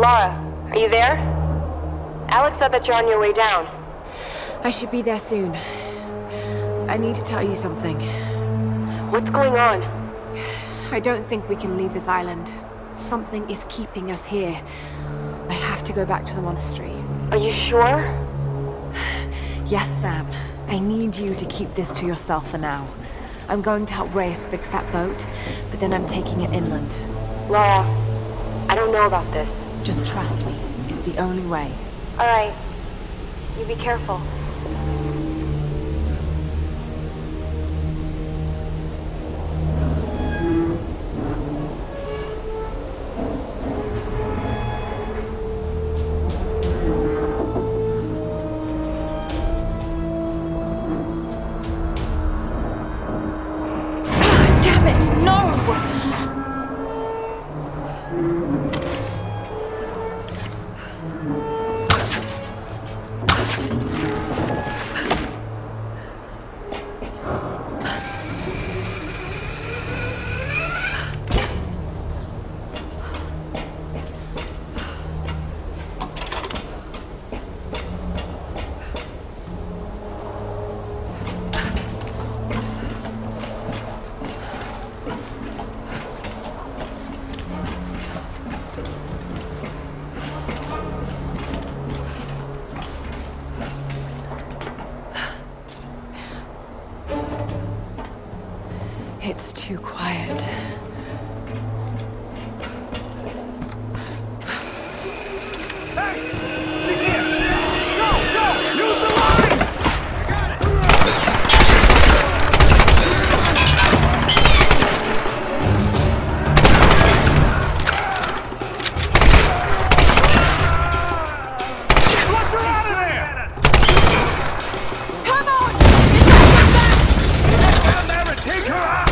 Lara, are you there? Alex said that you're on your way down. I should be there soon. I need to tell you something. What's going on? I don't think we can leave this island. Something is keeping us here. I have to go back to the monastery. Are you sure? Yes, Sam. I need you to keep this to yourself for now. I'm going to help Reyes fix that boat, but then I'm taking it inland. Lara, I don't know about this. Just trust me. It's the only way. All right. You be careful. Damn it! No! It's too quiet. Hey! She's here! Go! Go! Use the lines! I got it! Flush her out of there! Come on! Get down there and take her out!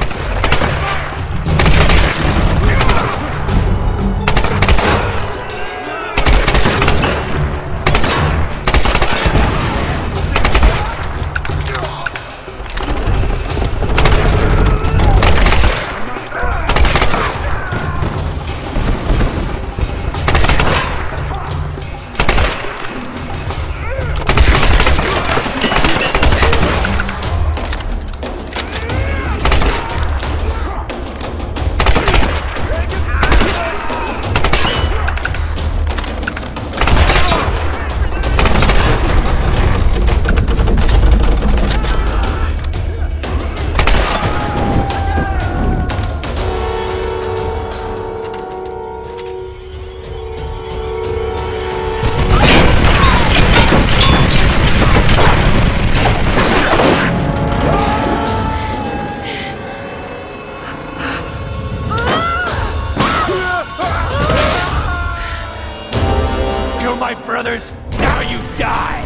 Kill my brothers, now you die!